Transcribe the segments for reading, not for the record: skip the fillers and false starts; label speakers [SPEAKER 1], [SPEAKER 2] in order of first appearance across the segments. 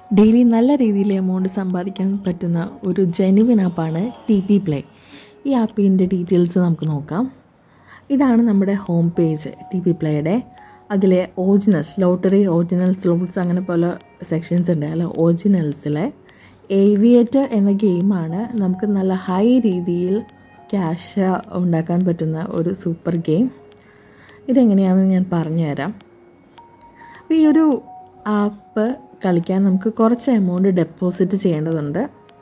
[SPEAKER 1] Daily നല്ല രീതിയിൽ amount സമ്പാദിക്കാൻ പറ്റുന്ന ഒരു ജെനുവിൻ ആപ്പാണ് TP Play. ഈ ആപ്പിൻ്റെ ഡീറ്റെയിൽസ് നമുക്ക് നോക്കാം. ഇതാണ് നമ്മുടെ ഹോം പേജ് TP Playയുടെ. അതിലെ ഒറിജിനൽസ്, ലോട്ടറി, ഒറിജിനൽ സ്ലോട്ട്സ് അങ്ങനെ പല സെക്ഷൻസ് ഉണ്ട്. അല്ല, ഒറിജിനൽസിലെ ഏവിയേറ്റർ എന്ന ഗെയിമാണ് നമുക്ക് നല്ല ഹൈ രീതിയിൽ ക്യാഷ് ഉണ്ടാക്കാൻ പറ്റുന്ന ഒരു സൂപ്പർ ഗെയിം. ഇതെങ്ങനെയാണെന്ന് ഞാൻ പറഞ്ഞുതരാം. അപ്പോൾ ഈ ഒരു ആപ്പ് കളിക്കാൻ നമുക്ക് കുറച്ച് എമൗണ്ട് ഡെപ്പോസിറ്റ് ചെയ്യേണ്ടതുണ്ട്.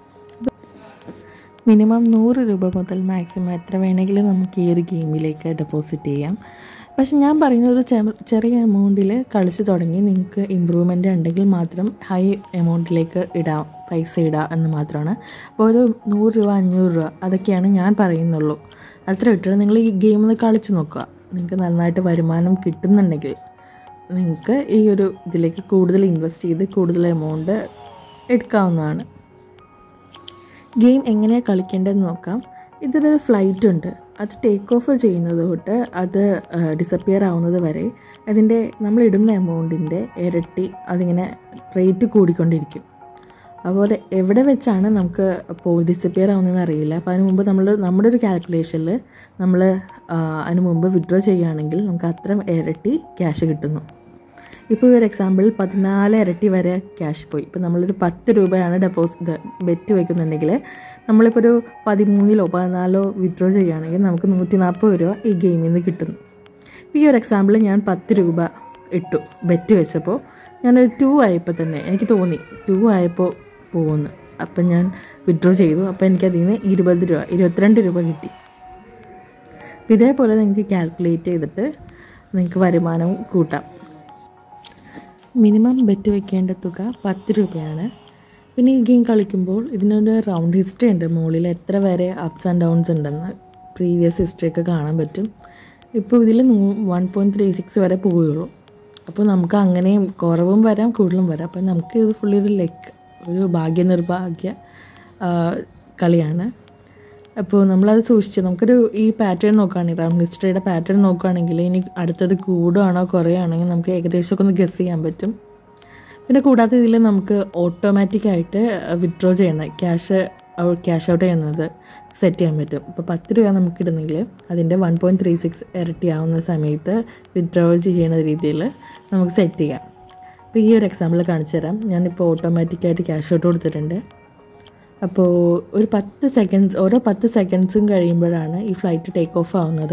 [SPEAKER 1] മിനിമം 100 രൂപ മുതൽ മാക്സിമം എത്ര വേണമെങ്കിലും നമുക്ക് ഈ ഒരു ഗെയിമിലേക്ക് ഡെപ്പോസിറ്റ് ചെയ്യാം. പക്ഷെ ഞാൻ പറയുന്നത് ഒരു ചെറിയ എമൗണ്ടിൽ കളിച്ച് തുടങ്ങി നിങ്ങൾക്ക് ഇമ്പ്രൂവ്മെൻ്റ് ഉണ്ടെങ്കിൽ മാത്രം ഹൈ എമൗണ്ടിലേക്ക് പൈസ ഇടാം എന്ന് മാത്രമാണ്. അപ്പോൾ ഒരു 100 രൂപ 500 രൂപ അതൊക്കെയാണ് ഞാൻ പറയുന്നുള്ളൂ. അത്ര ഇട്ടിട്ട് നിങ്ങൾ ഈ ഗെയിം ഒന്ന് കളിച്ച് നോക്കുക. നിങ്ങൾക്ക് നന്നായിട്ട് വരുമാനം കിട്ടുന്നുണ്ടെങ്കിൽ നിങ്ങൾക്ക് ഈ ഒരു ഇതിലേക്ക് കൂടുതൽ ഇൻവെസ്റ്റ് ചെയ്ത് കൂടുതൽ എമൗണ്ട് എടുക്കാവുന്നതാണ്. ഗെയിം എങ്ങനെയാണ് കളിക്കേണ്ടതെന്ന് നോക്കാം. ഇതിലൊരു ഫ്ലൈറ്റ് ഉണ്ട്. അത് ടേക്ക് ഓഫ് ചെയ്യുന്നത് തൊട്ട് അത് ഡിസപ്പിയർ ആവുന്നത് വരെ അതിൻ്റെ നമ്മളിടുന്ന എമൗണ്ടിൻ്റെ ഇരട്ടി അതിങ്ങനെ റേറ്റ് കൂടിക്കൊണ്ടിരിക്കും. അതുപോലെ എവിടെ വെച്ചാണ് നമുക്ക് ഡിസപ്പിയർ ആവുന്നതെന്ന് അറിയില്ല. അപ്പോൾ അതിന് മുമ്പ് നമ്മുടെ ഒരു കാൽക്കുലേഷനിൽ നമ്മൾ അതിന് മുമ്പ് വിഡ്രോ ചെയ്യുകയാണെങ്കിൽ നമുക്ക് അത്ര ഇരട്ടി ക്യാഷ് കിട്ടുന്നു. ഇപ്പോൾ ഒരു എക്സാമ്പിൾ 14 ഇരട്ടി വരെ ക്യാഷ് പോയി. ഇപ്പോൾ നമ്മളൊരു 10 രൂപയാണ് ബെറ്റ് വയ്ക്കുന്നുണ്ടെങ്കിൽ നമ്മളിപ്പോൾ ഒരു 13 14 വിഡ്രോ ചെയ്യുകയാണെങ്കിൽ നമുക്ക് 140 രൂപ ഈ ഗെയിമിൽ നിന്ന് കിട്ടുന്നു. ഈ ഒരു എക്സാമ്പിൾ ഞാൻ 10 രൂപ ഇട്ടു ബെറ്റ് വെച്ചപ്പോൾ ഞാനൊരു 2 ആയപ്പോൾ തന്നെ എനിക്ക് തോന്നി 2 ആയപ്പോൾ പോകുന്നു. അപ്പം ഞാൻ വിഡ്രോ ചെയ്തു. അപ്പോൾ എനിക്കതിൽ നിന്ന് 22 രൂപ കിട്ടി. ഇതേപോലെ നിങ്ങൾക്ക് കാൽക്കുലേറ്റ് ചെയ്തിട്ട് നിങ്ങൾക്ക് വരുമാനം കൂട്ടാം. മിനിമം ബെറ്റ് വയ്ക്കേണ്ട തുക 10 രൂപയാണ്. പിന്നെ ഈ ഗെയിം കളിക്കുമ്പോൾ ഇതിനൊരു റൗണ്ട് ഹിസ്റ്ററി ഉണ്ട്. മുകളിൽ എത്ര വരെ അപ്സ് ആൻഡ് ഡൗൺസ് ഉണ്ടെന്ന് പ്രീവിയസ് ഹിസ്റ്ററിയൊക്കെ കാണാൻ പറ്റും. ഇപ്പോൾ ഇതിൽ 1.36 വരെ പോവുകയുള്ളൂ. അപ്പോൾ നമുക്ക് അങ്ങനെയും കുറവും വരാം കൂടുതലും വരാം. അപ്പോൾ നമുക്ക് ഇത് ഫുള്ളി ഒരു ഭാഗ്യനിർഭാഗ്യ കളിയാണ്. അപ്പോൾ നമ്മളത് സൂക്ഷിച്ച് നമുക്കൊരു ഈ പാറ്റേൺ നോക്കുകയാണെങ്കിൽ റൗണ്ട് ഹിസ്റ്ററിയുടെ പാറ്റേൺ നോക്കുകയാണെങ്കിൽ ഇനി അടുത്തത് കൂടുകയാണോ കുറയുകയാണെങ്കിൽ നമുക്ക് ഏകദേശമൊക്കെ ഒന്ന് ഗസ് ചെയ്യാൻ പറ്റും. പിന്നെ കൂടാതെ ഇതിൽ നമുക്ക് ഓട്ടോമാറ്റിക്കായിട്ട് വിഡ്രോ ചെയ്യണം ക്യാഷ് ഔട്ട് ചെയ്യുന്നത് സെറ്റ് ചെയ്യാൻ പറ്റും. ഇപ്പോൾ 10 രൂപ നമുക്ക് ഇടുന്നെങ്കിൽ അതിൻ്റെ 1.36 ഇരട്ടിയാവുന്ന സമയത്ത് വിഡ്രോ ചെയ്യണ രീതിയിൽ നമുക്ക് സെറ്റ് ചെയ്യാം. അപ്പോൾ ഈ ഒരു എക്സാമ്പിൾ കാണിച്ചു തരാം. ഞാനിപ്പോൾ ഓട്ടോമാറ്റിക്കായിട്ട് ക്യാഷ് ഔട്ട് കൊടുത്തിട്ടുണ്ട്. അപ്പോൾ ഒരു 10 സെക്കൻഡ്സ് ഓരോ 10 സെക്കൻഡ്സും കഴിയുമ്പോഴാണ് ഈ ഫ്ലൈറ്റ് ടേക്ക് ഓഫ് ആവുന്നത്.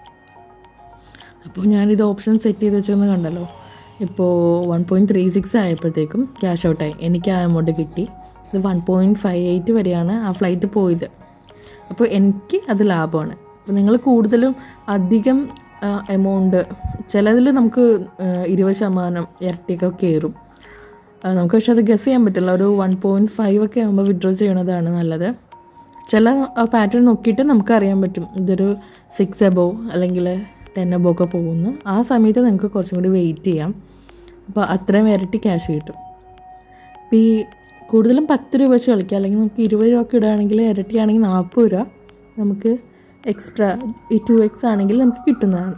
[SPEAKER 1] അപ്പോൾ ഞാനിത് ഓപ്ഷൻ സെറ്റ് ചെയ്ത് വെച്ചെന്ന് കണ്ടല്ലോ. ഇപ്പോൾ 1.36 ആയപ്പോഴത്തേക്കും ക്യാഷ് ഔട്ടായി. എനിക്ക് ആ എമൗണ്ട് കിട്ടി. ഇത് 1.58 വരെയാണ് ആ ഫ്ലൈറ്റ് പോയത്. അപ്പോൾ എനിക്ക് അത് ലാഭമാണ്. അപ്പോൾ നിങ്ങൾ കൂടുതലും അധികം എമൗണ്ട് ചിലതിൽ നമുക്ക് 20% ഇരട്ടിയൊക്കെ കയറും. നമുക്ക് പക്ഷെ അത് ഗസ് ചെയ്യാൻ പറ്റില്ല. ഒരു 1.5 ഒക്കെ ആകുമ്പോൾ വിഡ്രോ ചെയ്യണതാണ് നല്ലത്. ചില പാറ്റേൺ നോക്കിയിട്ട് നമുക്കറിയാൻ പറ്റും ഇതൊരു 6 above അല്ലെങ്കിൽ 10 above ഒക്കെ പോകുന്നു. ആ സമയത്ത് നിങ്ങൾക്ക് കുറച്ചും കൂടി വെയിറ്റ് ചെയ്യാം. അപ്പോൾ അത്രയും ഇരട്ടി ക്യാഷ് കിട്ടും. ഇപ്പോൾ ഈ കൂടുതലും 10 രൂപ വെച്ച് കളിക്കുക. അല്ലെങ്കിൽ നമുക്ക് 20 രൂപ ഒക്കെ ഇടുകയാണെങ്കിൽ ഇരട്ടിയാണെങ്കിൽ 40 രൂപ നമുക്ക് എക്സ്ട്രാ ഈ 2x ആണെങ്കിൽ നമുക്ക് കിട്ടുന്നതാണ്.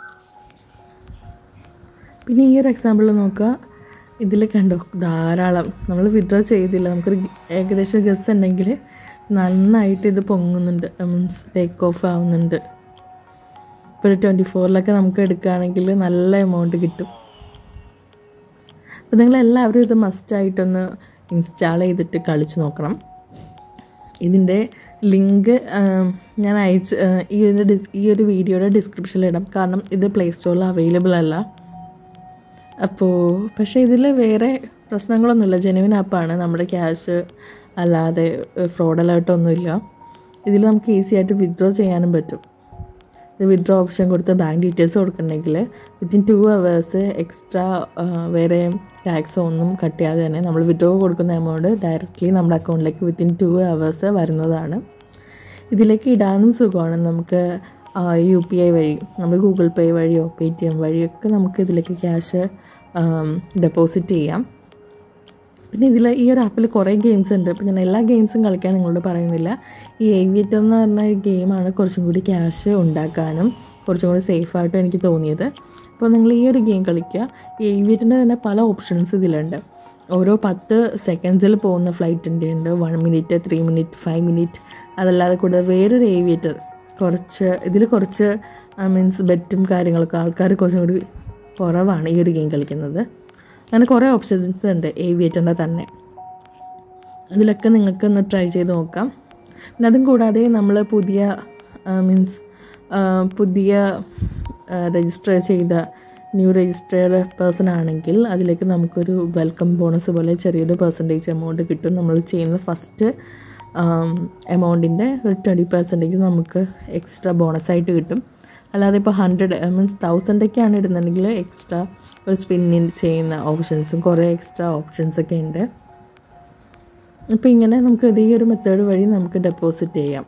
[SPEAKER 1] പിന്നെ ഈ ഒരു എക്സാമ്പിൾ നോക്കുക. ഇതിൽ കണ്ടോ ധാരാളം നമ്മൾ വിഡ്രോ ചെയ്തില്ല. നമുക്കൊരു ഏകദേശം ഗസ് ഉണ്ടെങ്കിൽ നന്നായിട്ട് ഇത് പൊങ്ങുന്നുണ്ട്. മീൻസ് ടേക്ക് ഓഫ് ആവുന്നുണ്ട്. ഇപ്പോൾ ഒരു 24 നമുക്ക് എടുക്കുകയാണെങ്കിൽ നല്ല എമൗണ്ട് കിട്ടും. അപ്പോൾ നിങ്ങളെല്ലാവരും ഇത് മസ്റ്റായിട്ടൊന്ന് ഇൻസ്റ്റാൾ ചെയ്തിട്ട് കളിച്ച് നോക്കണം. ഇതിൻ്റെ ലിങ്ക് ഞാൻ ഈ ഒരു വീഡിയോയുടെ ഡിസ്ക്രിപ്ഷനിൽ ഇടാം. കാരണം ഇത് പ്ലേ സ്റ്റോറിൽ അവൈലബിൾ അല്ല. അപ്പോൾ പക്ഷേ ഇതിൽ വേറെ പ്രശ്നങ്ങളൊന്നുമില്ല. ജെനുവിൻ ആപ്പാണ്. നമ്മുടെ ക്യാഷ് അല്ലാതെ ഫ്രോഡ് അലേർട്ടൊന്നുമില്ല. ഇതിൽ നമുക്ക് ഈസി ആയിട്ട് വിഡ്രോ ചെയ്യാനും പറ്റും. ഇത് വിഡ്രോ ഓപ്ഷൻ കൊടുത്ത് ബാങ്ക് ഡീറ്റെയിൽസ് കൊടുക്കണമെങ്കിൽ വിത്തിൻ 2 hours എക്സ്ട്രാ വേറെ ടാക്സോ ഒന്നും കട്ട് ചെയ്യാതെ തന്നെ നമ്മൾ വിഡ്രോ കൊടുക്കുന്ന എമൗണ്ട് ഡയറക്റ്റ്ലി നമ്മുടെ അക്കൗണ്ടിലേക്ക് വിത്തിൻ 2 hours വരുന്നതാണ്. ഇതിലേക്ക് ഇടാനും സുഖമാണ്. നമുക്ക് UPI വഴി നമ്മൾ ഗൂഗിൾ പേ വഴിയോ Paytm വഴിയൊക്കെ നമുക്ക് ഇതിലേക്ക് ക്യാഷ് ഡെപ്പോസിറ്റ് ചെയ്യാം. പിന്നെ ഈ ഒരു ആപ്പിൽ കുറേ ഗെയിംസ് ഉണ്ട്. അപ്പോൾ ഞാൻ എല്ലാ ഗെയിംസും കളിക്കാൻ നിങ്ങളോട് പറയുന്നില്ല. ഈ ഏവിയേറ്റർ എന്ന് പറഞ്ഞ ഗെയിമാണ് കുറച്ചും കൂടി ക്യാഷ് ഉണ്ടാക്കാനും കുറച്ചും കൂടി സേഫായിട്ടും എനിക്ക് തോന്നിയത്. അപ്പോൾ നിങ്ങൾ ഈ ഒരു ഗെയിം കളിക്കുക. ഈ ഏവിയേറ്ററിൻ്റെ തന്നെ പല ഓപ്ഷൻസ് ഇതിലുണ്ട്. ഓരോ 10 സെക്കൻഡ്സിൽ പോകുന്ന ഫ്ലൈറ്റിൻ്റെ ഉണ്ട്, 1 മിനിറ്റ്, 3 മിനിറ്റ്, 5 മിനിറ്റ്. അതല്ലാതെ കൂടെ വേറൊരു ഏവിയേറ്റർ കുറച്ച് മീൻസ് ബെറ്റും കാര്യങ്ങളൊക്കെ ആൾക്കാർ കുറച്ചും കൂടി കുറവാണ് ഈ ഒരു ഗെയിം കളിക്കുന്നത്. അങ്ങനെ കുറേ ഓപ്ഷൻസ് ഉണ്ട് ഏവിയേറ്ററിൻ്റെ തന്നെ. അതിലൊക്കെ നിങ്ങൾക്കൊന്ന് ട്രൈ ചെയ്ത് നോക്കാം. പിന്നെ അതും കൂടാതെ നമ്മൾ പുതിയ രജിസ്റ്റർ ചെയ്ത ന്യൂ രജിസ്റ്റേർഡ് പേഴ്സൺ ആണെങ്കിൽ അതിലേക്ക് നമുക്കൊരു വെൽക്കം ബോണസ് പോലെ ചെറിയൊരു പെർസെൻറ്റേജ് എമൗണ്ട് കിട്ടും. നമ്മൾ ചെയ്യുന്ന ഫസ്റ്റ് എമൗണ്ടിൻ്റെ ഒരു 20% നമുക്ക് എക്സ്ട്രാ ബോണസായിട്ട് കിട്ടും. അല്ലാതെ ഇപ്പോൾ 1,000 ഇടുന്നുണ്ടെങ്കിൽ എക്സ്ട്രാ ഒരു സ്പിന്നിൽ ചെയ്യുന്ന ഓപ്ഷൻസും കുറേ എക്സ്ട്രാ ഓപ്ഷൻസൊക്കെ ഉണ്ട്. അപ്പോൾ ഇങ്ങനെ നമുക്ക് ഈ ഒരു മെത്തേഡ് വഴി നമുക്ക് ഡെപ്പോസിറ്റ് ചെയ്യാം.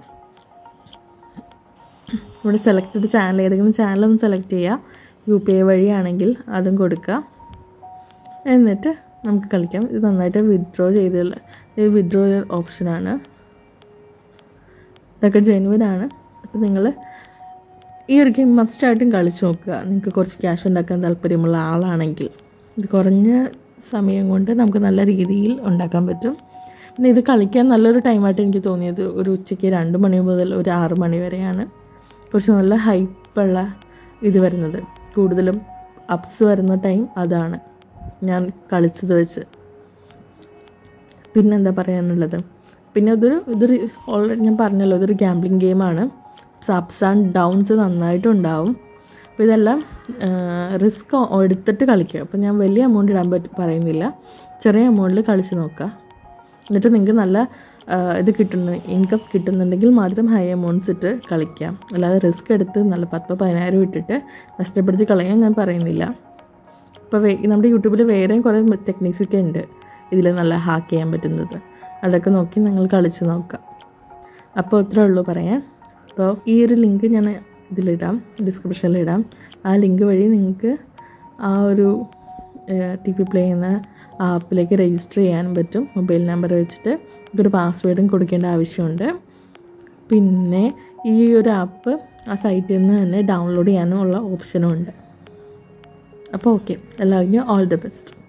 [SPEAKER 1] ഇവിടെ സെലക്റ്റഡ് ചാനൽ, ഏതെങ്കിലും ചാനലൊന്ന് സെലക്ട് ചെയ്യുക. UPI വഴിയാണെങ്കിൽ അതും കൊടുക്കുക. എന്നിട്ട് നമുക്ക് കളിക്കാം. ഇത് നന്നായിട്ട് ഇത് വിഡ്രോ ഓപ്ഷനാണ്. ഇതൊക്കെ ജെനുവിനാണ്. അപ്പോൾ നിങ്ങൾ ഈ ഒരു ഗെയിം മസ്റ്റായിട്ടും കളിച്ച് നോക്കുക. നിങ്ങൾക്ക് കുറച്ച് ക്യാഷ് ഉണ്ടാക്കാൻ താല്പര്യമുള്ള ആളാണെങ്കിൽ. ഇത് കുറഞ്ഞ സമയം കൊണ്ട് നമുക്ക് നല്ല രീതിയിൽ ഉണ്ടാക്കാൻ പറ്റും. പിന്നെ ഇത് കളിക്കാൻ നല്ലൊരു ടൈമായിട്ട് എനിക്ക് തോന്നിയത് ഒരു ഉച്ചയ്ക്ക് 2 മണി മുതൽ ഒരു 6 മണി വരെയാണ് കുറച്ച് നല്ല ഹൈപ്പുള്ള ഇത് വരുന്നത്. കൂടുതലും അപ്സ് വരുന്ന ടൈം അതാണ് ഞാൻ കളിച്ചത് വെച്ച്. പിന്നെന്താ പറയാനുള്ളത്, പിന്നെ ഇതൊരു ഓൾറെഡി ഞാൻ പറഞ്ഞല്ലോ, ഇതൊരു ഗാംബ്ലിംഗ് ഗെയിമാണ്. അപ്സ് ആൻഡ് ഡൗൺസ് നന്നായിട്ടുണ്ടാവും. അപ്പോൾ ഇതെല്ലാം റിസ്ക് എടുത്തിട്ട് കളിക്കുക. അപ്പോൾ ഞാൻ വലിയ എമൗണ്ട് ഇടാൻ പറയുന്നില്ല, ചെറിയ എമൗണ്ടിൽ കളിച്ച് നോക്കുക. എന്നിട്ട് നിങ്ങൾക്ക് നല്ല ഇൻകം കിട്ടുന്നുണ്ടെങ്കിൽ മാത്രം ഹൈ എമൗണ്ട്സ് ഇട്ട് കളിക്കാം. അല്ലാതെ റിസ്ക് എടുത്ത് നല്ല 10,000-10,000 ഇട്ടിട്ട് നഷ്ടപ്പെടുത്തി കളയാൻ ഞാൻ പറയുന്നില്ല. ഇപ്പോൾ നമ്മുടെ യൂട്യൂബിൽ വേറെയും കുറേ ടെക്നിക്സൊക്കെ ഉണ്ട് ഇതിൽ നല്ല ഹാക്ക് ചെയ്യാൻ പറ്റുന്നത്. അതൊക്കെ നോക്കി നിങ്ങൾ കളിച്ച് നോക്കാം. അപ്പോൾ ഇത്രേ ഉള്ളൂ പറയാൻ. അപ്പോൾ ഈ ഒരു ലിങ്ക് ഞാൻ ഇതിലിടാം, ഡിസ്ക്രിപ്ഷനിലിടാം. ആ ലിങ്ക് വഴി നിങ്ങൾക്ക് ആ ഒരു TV പ്ലേ ചെയ്യുന്ന ആപ്പിലേക്ക് രജിസ്റ്റർ ചെയ്യാനും പറ്റും. മൊബൈൽ നമ്പർ വെച്ചിട്ട് ഒരു പാസ്വേഡും കൊടുക്കേണ്ട ആവശ്യമുണ്ട്. പിന്നെ ഈ ഒരു ആപ്പ് ആ സൈറ്റിൽ നിന്ന് തന്നെ ഡൗൺലോഡ് ചെയ്യാനും ഉള്ള ഓപ്ഷനും ഉണ്ട്. അപ്പോൾ ഓക്കെ, എല്ലാവർക്കും ഓൾ ദി ബെസ്റ്റ്.